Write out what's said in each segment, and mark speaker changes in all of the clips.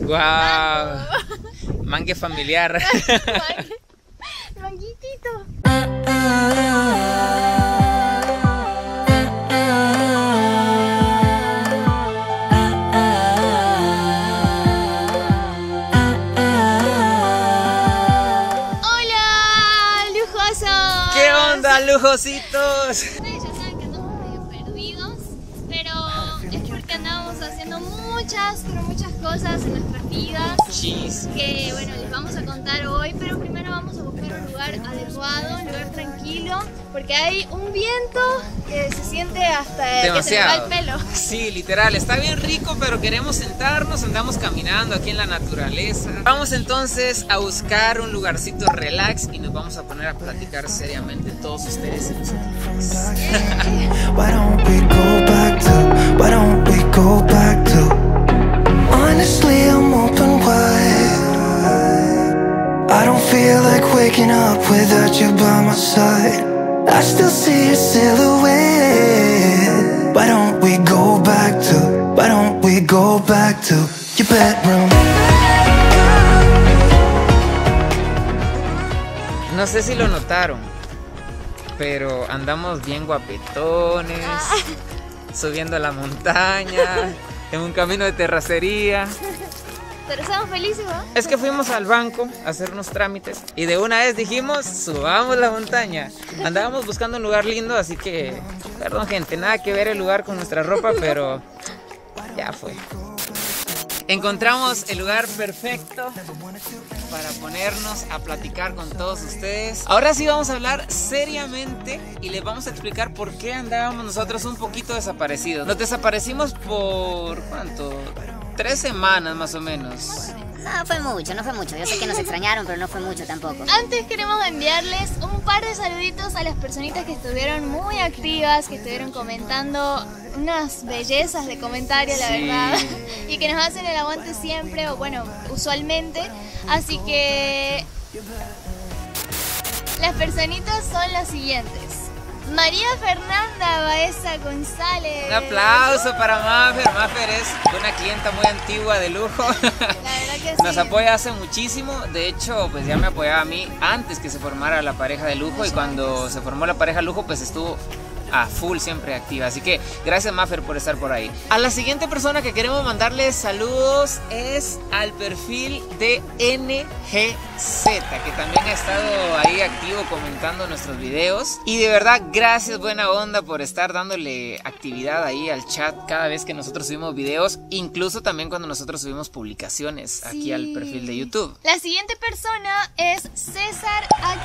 Speaker 1: Guau. Mangue familiar.
Speaker 2: Manguitito. Hola, lujosos.
Speaker 1: ¿Qué onda, lujositos?
Speaker 2: Ustedes ya saben que andamos medio perdidos, pero es porque andamos haciendo muchas cosas en nuestras vidas
Speaker 1: Chis.
Speaker 2: que, bueno, les vamos a contar hoy, pero primero vamos a buscar un lugar adecuado, un lugar tranquilo, porque hay un viento que se siente hasta que se le va el pelo.
Speaker 1: Sí, literal, está bien rico, pero queremos sentarnos, andamos caminando aquí en la naturaleza. Vamos entonces a buscar un lugarcito relax y nos vamos a poner a platicar seriamente todos ustedes y nosotros.
Speaker 3: Why don't we go back to, why don't we go back to, honestly I'm open wide. I don't feel like waking up without you by my side. I still see your silhouette. Why don't we go back to, why don't we go back to your bedroom?
Speaker 1: No sé si lo notaron, pero andamos bien guapetones, subiendo a la montaña, en un camino de terracería.
Speaker 2: Pero estamos felices, ¿no?
Speaker 1: Es que fuimos al banco a hacer unos trámites y de una vez dijimos, subamos la montaña. Andábamos buscando un lugar lindo, así que, perdón gente, nada que ver el lugar con nuestra ropa, pero ya fue. Encontramos el lugar perfecto para ponernos a platicar con todos ustedes. Ahora sí vamos a hablar seriamente y les vamos a explicar por qué andábamos nosotros un poquito desaparecidos. Nos desaparecimos por, ¿cuánto? 3 semanas más o menos.
Speaker 4: No fue mucho, no fue mucho. Yo sé que nos extrañaron, pero no fue mucho tampoco.
Speaker 2: Antes queremos enviarles un par de saluditos a las personitas que estuvieron muy activas, que estuvieron comentando unas bellezas de comentarios, la verdad, y que nos hacen el aguante siempre, o bueno, usualmente. Así que las personitas son las siguientes: María Fernanda Baeza González.
Speaker 1: Un aplauso para Mafer. Mafer es una clienta muy antigua de lujo.
Speaker 2: La verdad que sí.
Speaker 1: Nos apoya hace muchísimo. De hecho, pues ya me apoyaba a mí antes que se formara la pareja de lujo. Y cuando se formó la pareja de lujo, pues estuvo a full, siempre activa. Así que gracias Mafer por estar por ahí. A la siguiente persona que queremos mandarles saludos es al perfil de NGZ, que también ha estado ahí activo comentando nuestros videos. Y de verdad, gracias, buena onda, por estar dándole actividad ahí al chat cada vez que nosotros subimos videos, incluso también cuando nosotros subimos publicaciones aquí al perfil de YouTube.
Speaker 2: La siguiente persona es César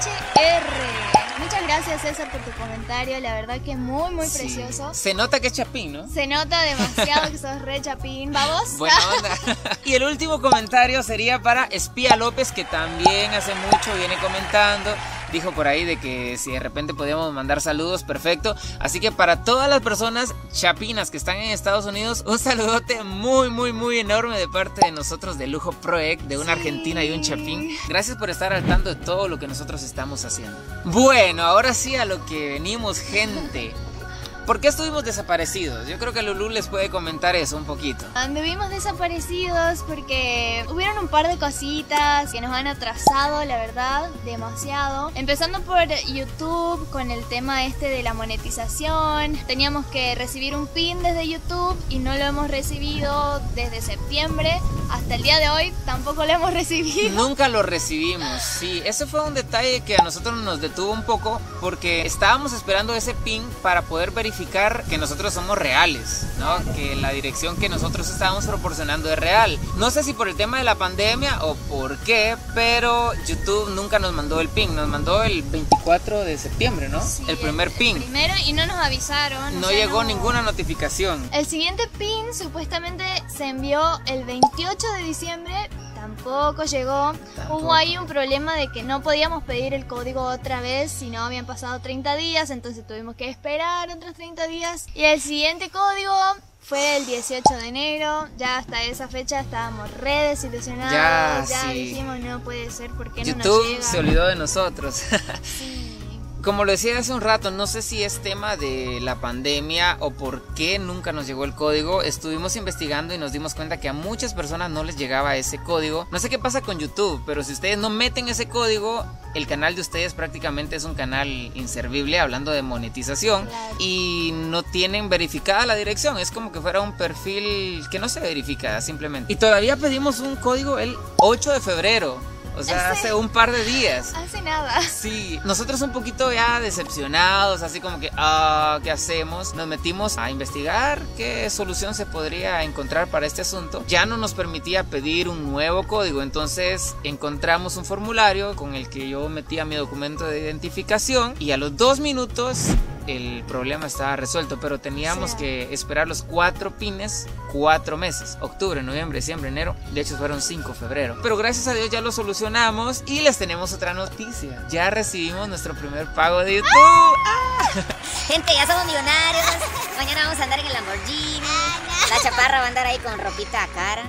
Speaker 2: HR. Muchas gracias, César, por tu comentario. La verdad que muy precioso.
Speaker 1: Se nota que es chapín, ¿no?
Speaker 2: Se nota demasiado que sos re chapín. ¿Vamos?
Speaker 1: Buena onda. Y el último comentario sería para Espía López, que también hace mucho viene comentando. Dijo por ahí de que si de repente podíamos mandar saludos, perfecto. Así que para todas las personas chapinas que están en Estados Unidos, un saludote muy enorme de parte de nosotros de Lujo Project, de una argentina y un chapín. Gracias por estar al tanto de todo lo que nosotros estamos haciendo. Bueno, ahora sí a lo que venimos, gente. ¿Por qué estuvimos desaparecidos? Yo creo que Lulú les puede comentar eso un poquito.
Speaker 2: Anduvimos desaparecidos porque hubieron un par de cositas que nos han atrasado, la verdad, demasiado. Empezando por YouTube con el tema este de la monetización. Teníamos que recibir un pin desde YouTube y no lo hemos recibido desde septiembre. Hasta el día de hoy tampoco lo hemos recibido.
Speaker 1: Nunca lo recibimos, sí. Ese fue un detalle que a nosotros nos detuvo un poco porque estábamos esperando ese pin para poder verificar que nosotros somos reales, ¿no? Que la dirección que nosotros estábamos proporcionando es real. No sé si por el tema de la pandemia o por qué, pero YouTube nunca nos mandó el pin. Nos mandó el 24 de septiembre, ¿no?
Speaker 2: Sí,
Speaker 1: el primer pin.
Speaker 2: El primero, y no nos avisaron.
Speaker 1: No llegó ninguna notificación.
Speaker 2: El siguiente pin supuestamente se envió el 28 de diciembre. Tampoco llegó. Hubo ahí un problema de que no podíamos pedir el código otra vez si no habían pasado 30 días, entonces tuvimos que esperar otros 30 días. Y el siguiente código fue el 18 de enero, ya hasta esa fecha estábamos re desilusionados, ya
Speaker 1: sí.
Speaker 2: Dijimos no puede ser, ¿por qué no
Speaker 1: YouTube
Speaker 2: nos llega?
Speaker 1: se olvidó de nosotros.
Speaker 2: Sí.
Speaker 1: Como lo decía hace un rato, no sé si es tema de la pandemia o por qué nunca nos llegó el código. Estuvimos investigando y nos dimos cuenta que a muchas personas no les llegaba ese código. No sé qué pasa con YouTube, pero si ustedes no meten ese código, el canal de ustedes prácticamente es un canal inservible, hablando de monetización.
Speaker 2: Claro.
Speaker 1: Y no tienen verificada la dirección. Es como que fuera un perfil que no se verifica simplemente. Y todavía pedimos un código el 8 de febrero. O sea, hace un par de días.
Speaker 2: Hace nada.
Speaker 1: Sí, nosotros un poquito ya decepcionados, así como que, ¿qué hacemos? Nos metimos a investigar qué solución se podría encontrar para este asunto. Ya no nos permitía pedir un nuevo código, entonces encontramos un formulario con el que yo metía mi documento de identificación y a los 2 minutos el problema estaba resuelto, pero teníamos que esperar los 4 pines, 4 meses, octubre, noviembre, diciembre, enero, de hecho fueron 5 febrero, pero gracias a Dios ya lo solucionamos y les tenemos otra noticia, ya recibimos nuestro primer pago de YouTube.
Speaker 4: Gente, ya somos millonarios, mañana vamos a andar en el Lamborghini, la chaparra va a andar ahí con ropita a cara.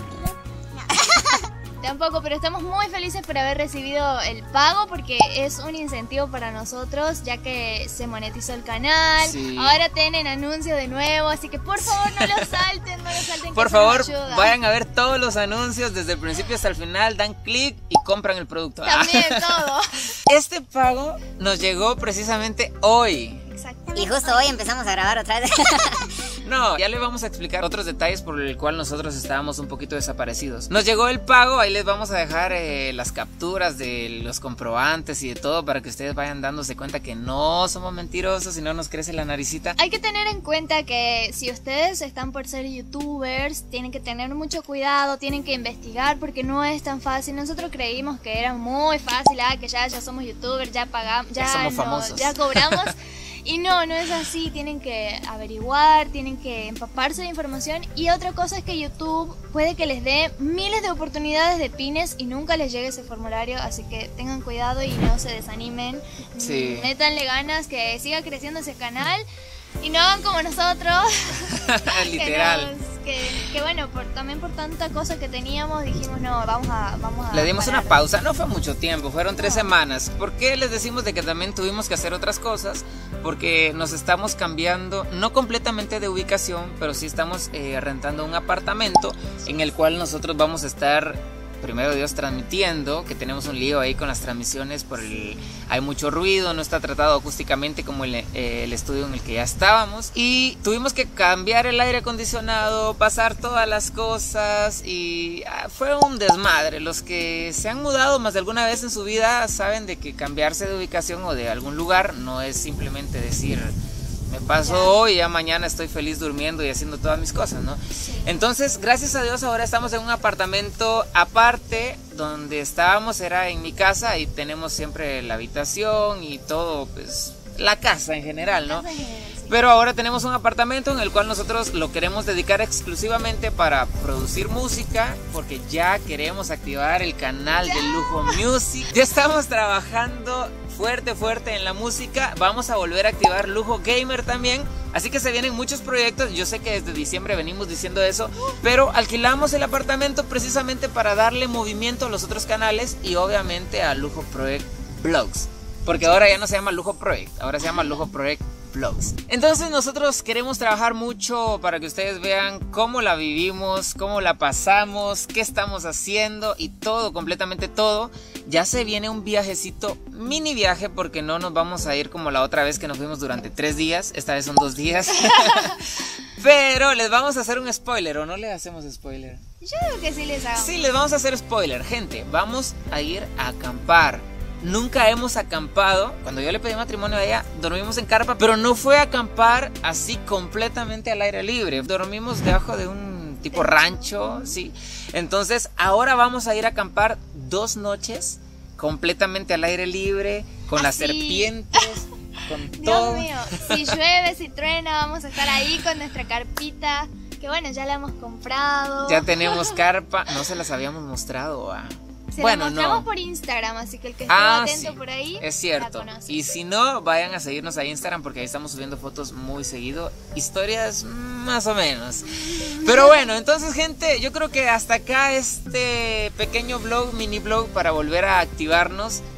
Speaker 2: Tampoco, pero estamos muy felices por haber recibido el pago porque es un incentivo para nosotros ya que se monetizó el canal.
Speaker 1: Sí.
Speaker 2: Ahora tienen anuncios de nuevo, así que por favor no lo salten,
Speaker 1: Por
Speaker 2: que eso nos
Speaker 1: favor,
Speaker 2: ayuda.
Speaker 1: vayan a ver todos los anuncios desde el principio hasta el final, dan clic y compran el producto.
Speaker 2: También todo.
Speaker 1: Este pago nos llegó precisamente hoy.
Speaker 2: Exactamente.
Speaker 4: Y justo hoy empezamos a grabar otra vez.
Speaker 1: No, ya les vamos a explicar otros detalles por el cual nosotros estábamos un poquito desaparecidos. Nos llegó el pago, ahí les vamos a dejar las capturas de los comprobantes y de todo para que ustedes vayan dándose cuenta que no somos mentirosos y no nos crece la naricita.
Speaker 2: Hay que tener en cuenta que si ustedes están por ser youtubers, tienen que tener mucho cuidado, tienen que investigar porque no es tan fácil. Nosotros creímos que era muy fácil, que ya somos youtubers, ya pagamos,
Speaker 1: Ya somos famosos.
Speaker 2: ya cobramos. Y no es así, tienen que averiguar, tienen que empaparse de información. Y otra cosa es que YouTube puede que les dé miles de oportunidades de pines y nunca les llegue ese formulario, así que tengan cuidado y no se desanimen.
Speaker 1: Sí.
Speaker 2: Métanle ganas, que siga creciendo ese canal y no hagan como nosotros.
Speaker 1: Literal.
Speaker 2: Que bueno, también por tanta cosa que teníamos dijimos no, vamos a
Speaker 1: Le dimos
Speaker 2: parar.
Speaker 1: una pausa, no fue mucho tiempo, fueron 3 semanas. ¿Por qué les decimos de que también tuvimos que hacer otras cosas? Porque nos estamos cambiando, no completamente de ubicación, pero sí estamos rentando un apartamento en el cual nosotros vamos a estar, primero Dios, transmitiendo, que tenemos un lío ahí con las transmisiones, hay mucho ruido, no está tratado acústicamente como el estudio en el que ya estábamos, y tuvimos que cambiar el aire acondicionado, pasar todas las cosas, y fue un desmadre. Los que se han mudado más de alguna vez en su vida saben de que cambiarse de ubicación o de algún lugar no es simplemente decir me paso hoy y ya mañana estoy feliz durmiendo y haciendo todas mis cosas, ¿no? Sí. Entonces, gracias a Dios ahora estamos en un apartamento aparte. Donde estábamos era en mi casa y tenemos siempre la habitación y todo, pues la casa en general, ¿no? Pero ahora tenemos un apartamento en el cual nosotros lo queremos dedicar exclusivamente para producir música, porque ya queremos activar el canal de Lujo Music. Ya estamos trabajando fuerte en la música. Vamos a volver a activar Lujo Gamer también. Así que se vienen muchos proyectos. Yo sé que desde diciembre venimos diciendo eso, pero alquilamos el apartamento precisamente para darle movimiento a los otros canales y obviamente a Lujo Project Vlogs. Porque ahora ya no se llama Lujo Project, ahora se llama Lujo Project Vlogs. Entonces nosotros queremos trabajar mucho para que ustedes vean cómo la vivimos, cómo la pasamos, qué estamos haciendo y todo, completamente todo. Ya se viene un viajecito, mini viaje, porque no nos vamos a ir como la otra vez que nos fuimos durante 3 días. Esta vez son 2 días. Pero les vamos a hacer un spoiler, ¿o no les hacemos spoiler?
Speaker 2: Yo creo que sí les hago.
Speaker 1: Sí, les vamos a hacer spoiler, gente. Vamos a ir a acampar. Nunca hemos acampado. Cuando yo le pedí matrimonio a ella, dormimos en carpa, pero no fue a acampar así completamente al aire libre. Dormimos debajo de un tipo rancho, sí. Entonces, ahora vamos a ir a acampar 2 noches completamente al aire libre, con las serpientes, con todo.
Speaker 2: Dios mío, si llueve, si truena, vamos a estar ahí con nuestra carpita. Que bueno, ya la hemos comprado.
Speaker 1: Ya tenemos carpa, no se las habíamos mostrado a...
Speaker 2: Se
Speaker 1: bueno,
Speaker 2: la mostramos
Speaker 1: no.
Speaker 2: por Instagram, así que el que esté atento
Speaker 1: sí,
Speaker 2: por ahí
Speaker 1: es cierto.
Speaker 2: la conoce.
Speaker 1: Y si no, vayan a seguirnos a Instagram porque ahí estamos subiendo fotos muy seguido, historias más o menos. Pero bueno, entonces gente, yo creo que hasta acá este pequeño vlog, mini vlog para volver a activarnos.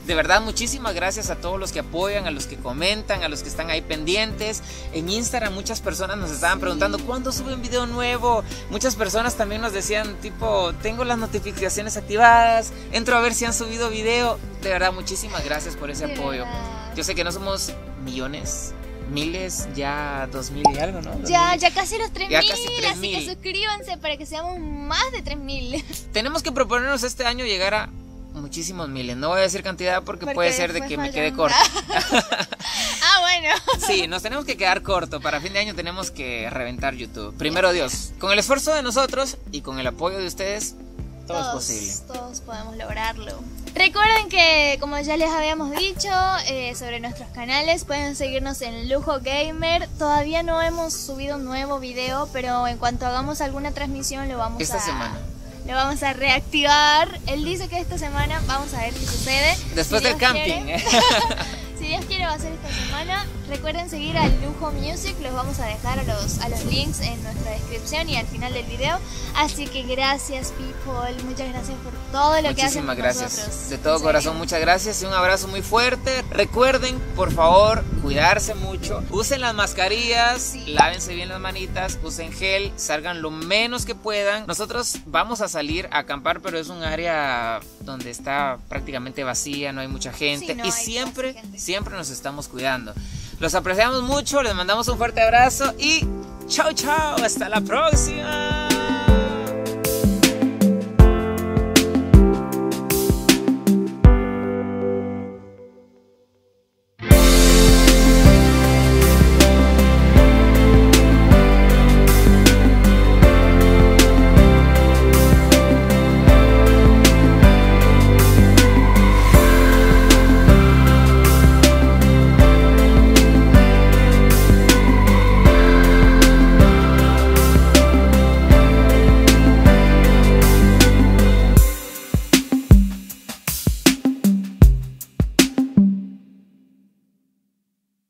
Speaker 1: De verdad, muchísimas gracias a todos los que apoyan, a los que comentan, a los que están ahí pendientes. En Instagram muchas personas nos estaban preguntando ¿cuándo suben video nuevo? Muchas personas también nos decían tipo, tengo las notificaciones activadas, entro a ver si han subido video. De verdad, muchísimas gracias por ese apoyo. Yo sé que no somos millones, miles, ya 2000 y algo, ¿no?
Speaker 2: Ya casi los 3000,
Speaker 1: así
Speaker 2: que suscríbanse para que seamos más de 3000.
Speaker 1: Tenemos que proponernos este año llegar a muchísimos miles. No voy a decir cantidad porque puede ser de que me quede corto.
Speaker 2: Ah, bueno.
Speaker 1: Sí, nos tenemos que quedar corto. Para fin de año tenemos que reventar YouTube. Primero Dios, con el esfuerzo de nosotros y con el apoyo de ustedes, todo es posible.
Speaker 2: Todos podemos lograrlo. Recuerden que, como ya les habíamos dicho, sobre nuestros canales pueden seguirnos en Lujo Gamer. Todavía no hemos subido un nuevo video, pero en cuanto hagamos alguna transmisión lo vamos lo vamos a reactivar. Él dice que esta semana vamos a ver qué sucede.
Speaker 1: Después del camping.
Speaker 2: Si Dios quiere va a ser esta semana. Recuerden seguir a Lujo Music. Los vamos a dejar a los links en nuestra descripción y al final del video. Así que gracias, people. Muchas gracias por todo lo que hacen por
Speaker 1: gracias.
Speaker 2: nosotros.
Speaker 1: De todo corazón, muchas gracias y un abrazo muy fuerte. Recuerden, por favor, cuidarse mucho. Usen las mascarillas, lávense bien las manitas, usen gel, salgan lo menos que puedan. Nosotros vamos a salir a acampar, pero es un área donde está prácticamente vacía, no hay mucha gente y siempre nos estamos cuidando. Los apreciamos mucho, les mandamos un fuerte abrazo y chao, hasta la próxima.